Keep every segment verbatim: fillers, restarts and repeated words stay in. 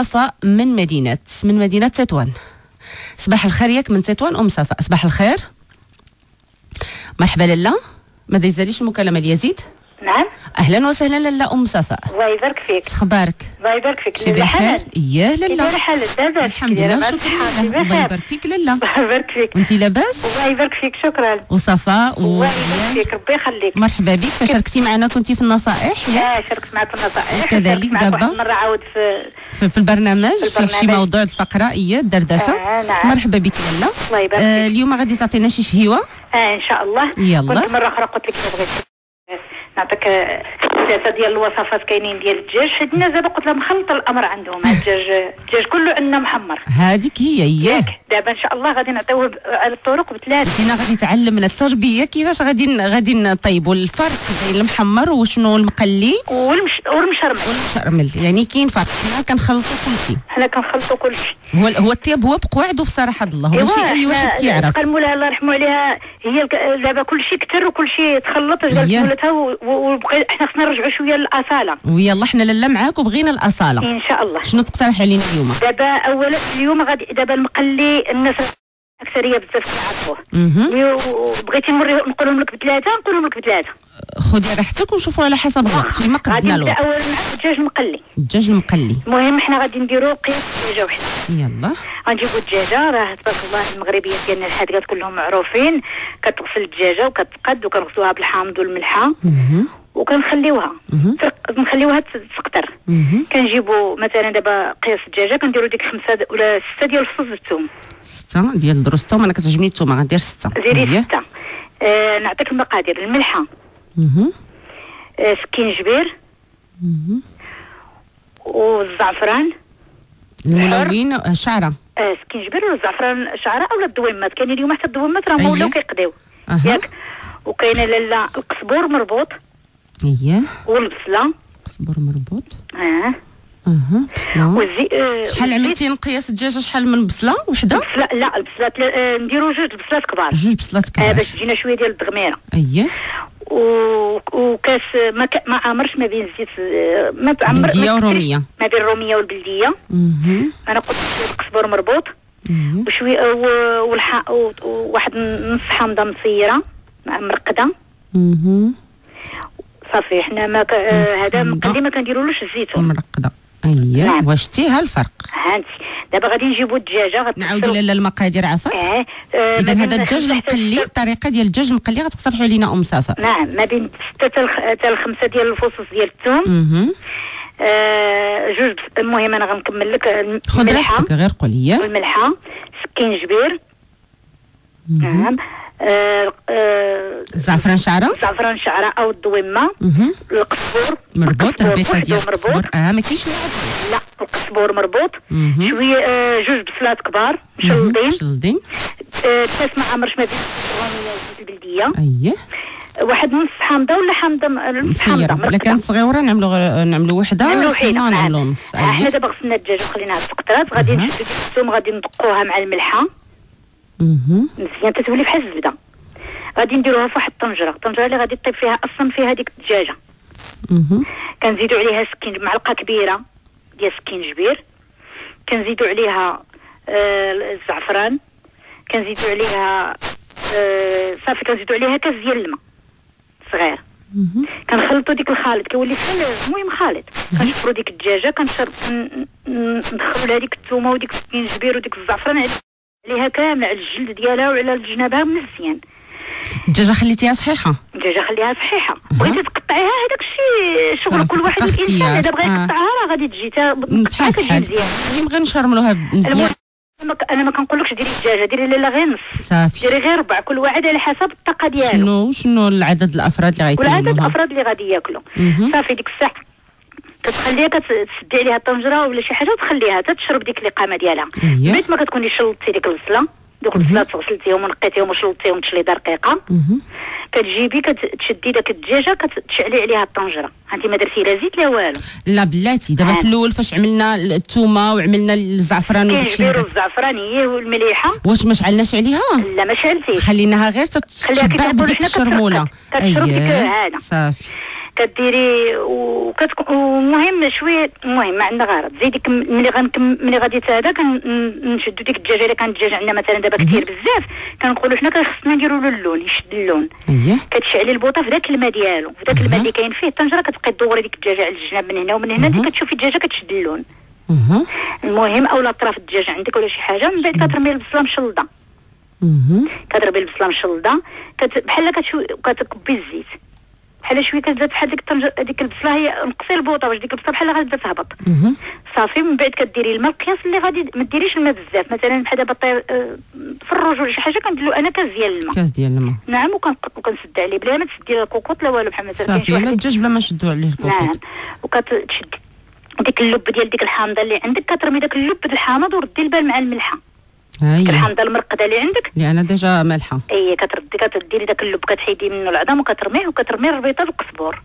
صفاء من مدينة من مدينة تطوان. صباح الخير ياك من تطوان أم صفاء. صباح الخير، مرحبا لاله، ما يزاليش المكالمة ليزيد. نعم اهلا وسهلا لاله ام صفاء. الله يبارك فيك. اش اخبارك؟ الله يبارك فيك. لاله بخير؟ اياه لاله لاله حالك لاباس؟ الحمد لله شكرا. الله يبارك فيك لاله. الله يبارك فيك. وانت لاباس؟ الله يبارك فيك شكرا. وصفاء الله يبارك فيك ربي يخليك. مرحبا بك. فشاركتي معنا كنتي في النصائح؟ اه شاركت معك في النصائح كذلك دابا مرة عاود في في, في البرنامج في شي موضوع الفقره اياه الدردشه. آه نعم. مرحبا بك لاله. الله يبارك آه فيك. اليوم غادي تعطينا شي شهيوه. اه ان شاء الله. يلا. كنت مرة اخرى قلت لك ما بغيتش نعطيك ثلاثه ديال الوصفات كاينين ديال الدجاج، حيت الناس دابا قلت لهم مخلط الامر عندهم. الدجاج الدجاج كله عندنا محمر. هذيك هي اياه. دابا ان شاء الله غادي نعطيوه على الطرق بثلاثه. دينا غادي تعلمنا التربيه كيفاش غادي غادي نطيبوا الفرق بين المحمر وشنو المقلي والمش والمشرمل. والمشرمل يعني كاين فرق. حنا كنخلطوا كلشي. حنا كنخلطوا كلشي. هو هو الطياب هو بقواعده في صراحه الله، ماشي اي واحد كيعرف. قال مولاها الله يرحمه عليها هي دابا كلشي كثر وكلشي تخلط. قالت مولاتها وبغي حنا خصنا نرجعوا شويه للاصاله. ويلا حنا لاله معاك وبغينا الاصاله ان شاء الله. شنو تقترح علينا اليوم؟ دابا اولا اليوم غادي دابا المقلي الناس اكثريه بزاف كيعرفوه. بغيتي نوريه نقولهم لك بثلاثه نقولهم لك بثلاثه. خذي راحتك ونشوفوا على حسب الوقت فيما قدنا الوقت. غادي نبدا اولا مع الدجاج المقلي. الدجاج المقلي. المهم حنا غادي نديروا قياس دجاجه وحده. يلا. غنجيبوا الدجاجه، راه تبارك الله المغربيين ديالنا الحادقات كلهم معروفين. كتغسل الدجاجه وكتقد وكنغسلوها بالحامض والملحه. وكنخليوها نخليوها تسقطر. كنجيبوا مثلا دابا قياس الدجاجه كنديروا ديك خمسه ولا سته ديال فصوص الثوم. سته ديال دروس الثوم. انا كتعجبني الثوم غندير سته. ديري سته. آه نعطيك المقادير. الملحه، آه سكينجبير، والزعفران الملون شعره. آه سكينجبير والزعفران شعره اولا الدويمات. كاين اليوم حتى الدويمات راهم ولاو كيقديو ياك. وكاينه لاله القزبور مربوط. اييه. والبصله. قزبور مربوط. اه اها. والزي آه شحال عملتي نقياس الدجاجه؟ شحال من بصله وحده؟ بصله لا البصلات آه نديروا جوج بصلات كبار. جوج بصلات كبار. آه باش تجينا شويه ديال الدغميره. اييه. وكاس ما ك... ما عامرش ما بين الزيت ما عمر بلديه وروميه. ما بين الروميه والبلديه. اها. انا قلت القزبر مربوط. اييه. وشويه والح وواحد نص حامضه مصيره مرقده. اها. صافي حنا ما ك... هذا مقلي ما كنديرولوش الزيتون. مرقده. اييه. نعم. واش شتيها الفرق؟ هانتي دابا غادي نجيبو الدجاجه غتغسل. نعاودوا لاله المقادير عفاك. اه, آه اذا هذا الدجاج المقلي الطريقه ديال الدجاج المقلي غتقترحوا علينا ام صفاء. نعم ما بين سته حتى خمسه ديال الفصوص ديال الثوم. اها. آه جوج. المهم انا غنكمل لك. خذ راحتك غير قولي. الملحه، سكينجبير. نعم. آه آه زعفران شعره. زعفران شعره او الدويمه. القزبور مربوط. ربيطه ديال القزبور. اه ما كاينش لا القزبور مربوط. شويه آه جوج بصلات كبار مشلضين. مشلضين. آه ثلاث معامرش ما بين الروميه والبلديه. اييه. واحد نص حامضه ولا حامضه مسيره. الا كانت صغيره نعملوا غير نعملوا وحده سينو نعملوا نص. اييه. حنا دابا غسلنا الدجاج وخليناها تسقطرات. غادي نشدو ديك الثوم غادي ندقوها مع الملحه. اها. مزيان تتولي بحال الزبده. غادي نديروها في واحد الطنجره. الطنجره اللي غادي طيب فيها اصلا فيها ديك الدجاجه. اها. كنزيدوا عليها سكين معلقه كبيره ديال سكينجبير. كنزيدوا عليها آه الزعفران. كنزيدوا عليها آه صافي كنزيدوا عليها كاس ديال الماء صغير. اها. كنخلطوا ديك الخليط كيولي خليط المهم خليط. كنشفروا ديك الدجاجه كنشرب ندخلوا لها ديك الثومه وديك السكينجبير وديك الزعفران عليها كامل على الجلد ديالها وعلى جنابها مزيان. الدجاجه خليتيها صحيحه؟ الدجاجه خليها صحيحه. بغيتي تقطعيها هذاك الشيء شغل كل واحد الانسان. اذا بغى يقطعها راه غادي تجي مقطعه كتجي مزيان. نبغي نشرملوها مزيان. انا ما كنقولكش ديري الدجاجه ديري لا غير نص. صافي. ديري غير ربع كل واحد على حسب الطاقه ديالو. شنو شنو العدد الافراد اللي غياكلوها؟ والعدد الافراد اللي غادي ياكلوا. صافي ديك الساعه كتخليها كتسدي عليها الطنجره ولا شي حاجه وتخليها حتى تشرب ديك الاقامه ديالها. بيت ما كتكوني شلطتي ديك البصله. دوك البصلات غسلتيهم ونقيتيهم وشلطتيهم تشليضه رقيقه. كتجيبي كتشدي داك الدجاجه كتشعلي عليها الطنجره. انت ما درتي لا زيت لا والو. لا بلاتي دابا في الاول فاش عملنا الثومه وعملنا الزعفران وداكشي والزعفران هي والمليحه واش ما شعلناش عليها؟ لا ما شعلتيش. خليناها غير تتشبع بديك الشرموله. كتشرب ديك هذا صافي. كديري وكتكون المهم شويه المهم ما عندنا غرض زي ديك ملي غنكم ملي غادي هذا كنشدوا ديك الدجاجه اللي كانت الدجاج عندنا مثلا دابا كثير بزاف كنقولوا حنا خصنا نديروا له اللون يشد اللون كتشعلي البوطه في ذاك الماء ديالو في ذاك الماء اللي كاين فيه الطنجره كتبقاي تدوري ديك الدجاجه على الجناب من هنا ومن هنا انت كتشوفي الدجاجه كتشد اللون المهم اولا طرف الدجاج عندك ولا شي حاجه من بعد كترمي البصله مشلضه كتربي البصله مشلضه كت... بحال كتشوي كتكبي الزيت بحال شويه كتبدا بحال ديك الطنجره ديك البصله هي نقصي البوطه واش ديك البصله بحال غتبدا تهبط صافي من بعد كديري الماء القياس اللي غادي ما ديريش الماء بزاف مثلا بحال دابا طير في الروج ولا شي حاجه كندير له انا كاس ديال الماء كاس ديال الماء نعم وكنسد عليه بلا ما تسدي له الكوكوط لا والو بحال مثلا صافي لا الدجاج بلا ما نشدو عليه الكوكوط نعم وكتشد ديك اللب ديال ديك الحامضه اللي عندك كترمي داك اللب الحامض وردي البال مع الملحه هاي الحامضه المرقده اللي عندك اللي انا ديجا مالحه اي كتردي كتديري داك اللب كتحيدي منه العظم وكترميه وكترمي الربيطه بالقزبور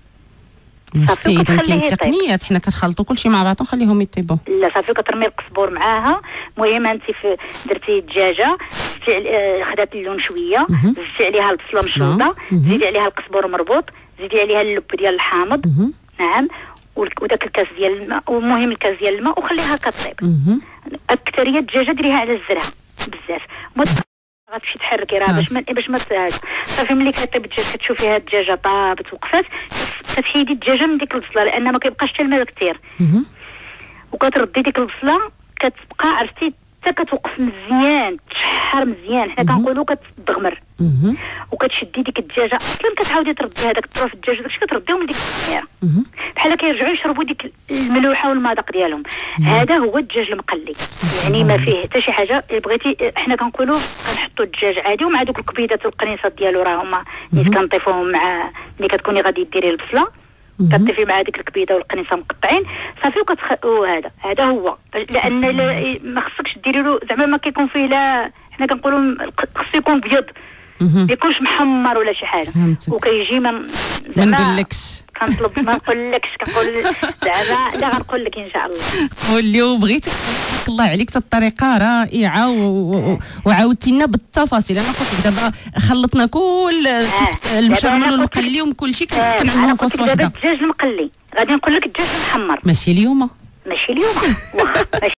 صافي اذا كاين تقنيات حنا كنخلطوا كلشي مع بعض ونخليهم يطيبوا لا صافي كترمي القزبور معاها المهم انت درتي الدجاجه خدات اللون شويه زدتي عليها البصله مشلوطه زيدي عليها القزبور مربوط زيدي عليها اللب ديال الحامض نعم وداك الكاس ديال الماء والمهم الكاس ديال الماء وخليها كطيب اكثريه الدجاجه ديريها على الزرع بزاف ما غتمشي تحركي راه باش ما باش ما صافي ملي كطيب الدجاج كتشوفيها الدجاجه طابت وقفات كتحيدي الدجاجه من ديك البصله لان ما كيبقاش حتى الماء كثير وكتردي ديك البصله كتبقى عرفتي حتى كتوقف مزيان تشحر مزيان حنا كنقولوا كتدغمر وكتشدي ديك الدجاجه اصلا كتعاودي تردي هذاك الطرف الدجاج داكشي كترديهم لديك التحميره بحال كيرجعوا يشربوا ديك الملوحه والمذاق ديالهم هذا هو الدجاج المقلي يعني ما فيه حتى شي حاجه بغيتي حنا كنقولوا كنحطوا الدجاج عادي ومع دوك الكبيدات والقنيصات ديالو راه هما نيت كنطيفوهم مع ملي كتكوني غادي ديري البصله كتضيفي مع ديك الكبيده والقنيصه مقطعين صافي وكتخ وهذا هذا هو لان ما خصكش ديري له زعما ما كيكون فيه لا حنا كنقولوا خصو يكون بيض ما يكونش محمر ولا شي حاجه وكيجي من ما نقولكش كنطلب ما نقولكش كنقول زعما لا غنقول لك ان شاء الله قول لي وبغيتك تبارك الله عليك الطريقه رائعه وعاودتي لنا بالتفاصيل انا قلت دابا خلطنا كل المشمل والمقلي وكل شيء كنعملوه في وصفه واحده. دابا الدجاج المقلي غادي نقول لك الدجاج المحمر ماشي اليوم ماشي اليوم واخا